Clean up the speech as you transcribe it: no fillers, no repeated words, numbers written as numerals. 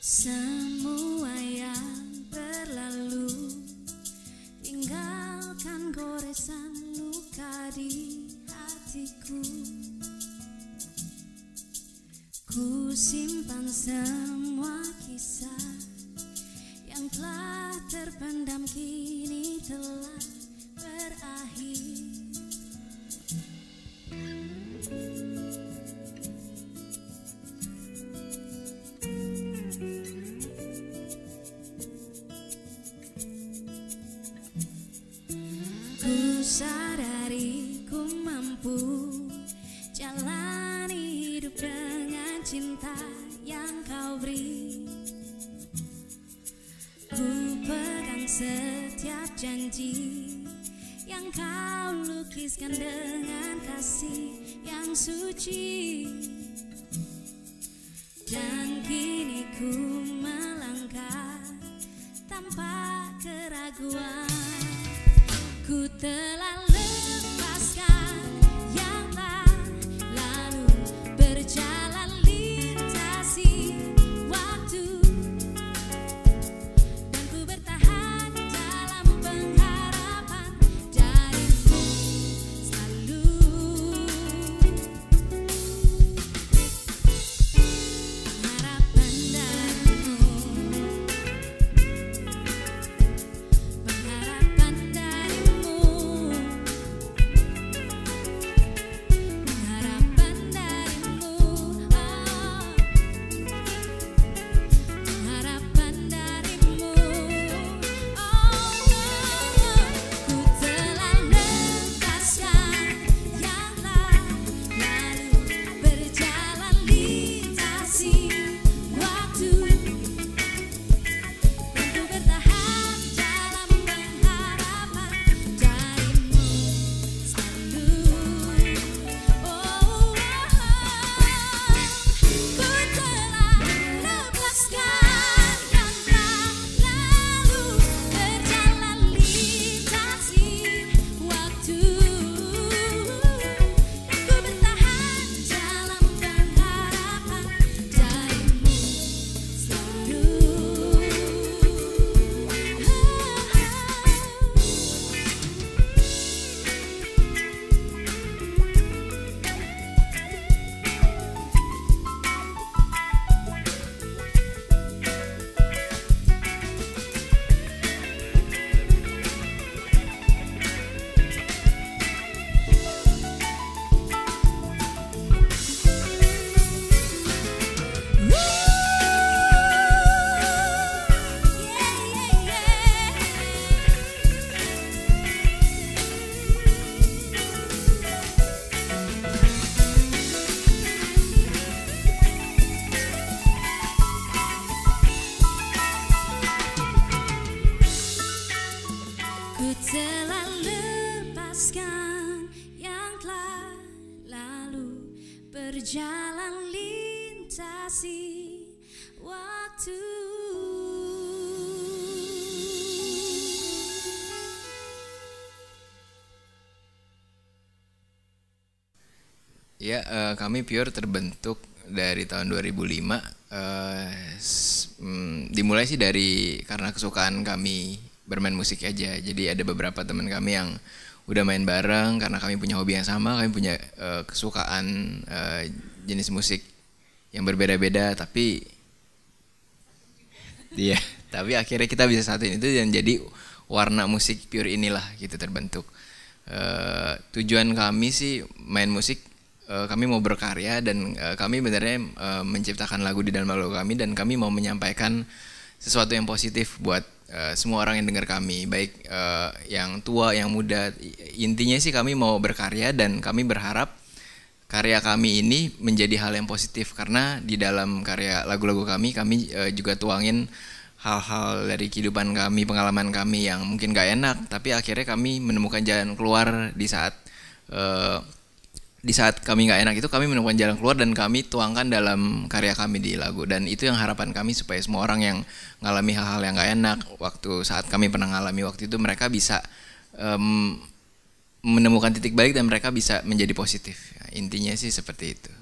Semua yang berlalu, tinggalkan goresan luka di hatiku. Ku simpan semua kisah yang telah terpendam, kini telah berakhir. Ku sadari ku mampu jalani hidup dengan cinta yang kau beri. Ku pegang setiap janji yang kau lukiskan dengan kasih yang suci. Dan kini ku melangkah tanpa keraguan. Ku telah lepaskan yang lalu, berjalan lintasi waktu, dan ku bertahan dalam pengharapan darimu selalu. Harapan darimu, pengharapan darimu, pengharapan darimu, pengharapan darimu. Ku telah lepaskan yang lalu, berjalan lintasi waktu, dan ku bertahan dalam pengharapan darimu selalu. Ku telah lepaskan yang lalu, berjalan lintasi waktu, dan ku bertahan dalam pengharapan darimu selalu. Ku telah lepaskan yang telah lalu, berjalan lintasi waktu. Ya, kami Pure terbentuk dari tahun 2005. Dimulai sih dari karena kesukaan kami bermain musik aja. Jadi ada beberapa teman kami yang udah main bareng karena kami punya hobi yang sama, kami punya kesukaan jenis musik yang berbeda-beda, tapi akhirnya kita bisa satuin itu dan jadi warna musik Pure inilah gitu terbentuk. Tujuan kami sih main musik, kami mau berkarya dan kami benernya menciptakan lagu di dalam lagu kami, dan kami mau menyampaikan sesuatu yang positif buat semua orang yang dengar kami, baik yang tua, yang muda. Intinya sih kami mau berkarya dan kami berharap karya kami ini menjadi hal yang positif, karena di dalam karya lagu-lagu kami juga tuangin hal-hal dari kehidupan kami, pengalaman kami yang mungkin gak enak, tapi akhirnya kami menemukan jalan keluar di saat kami nggak enak itu, kami menemukan jalan keluar dan kami tuangkan dalam karya kami di lagu. Dan itu yang harapan kami, supaya semua orang yang ngalami hal-hal yang nggak enak waktu saat kami pernah ngalami waktu itu, mereka bisa menemukan titik balik dan mereka bisa menjadi positif. Intinya sih seperti itu.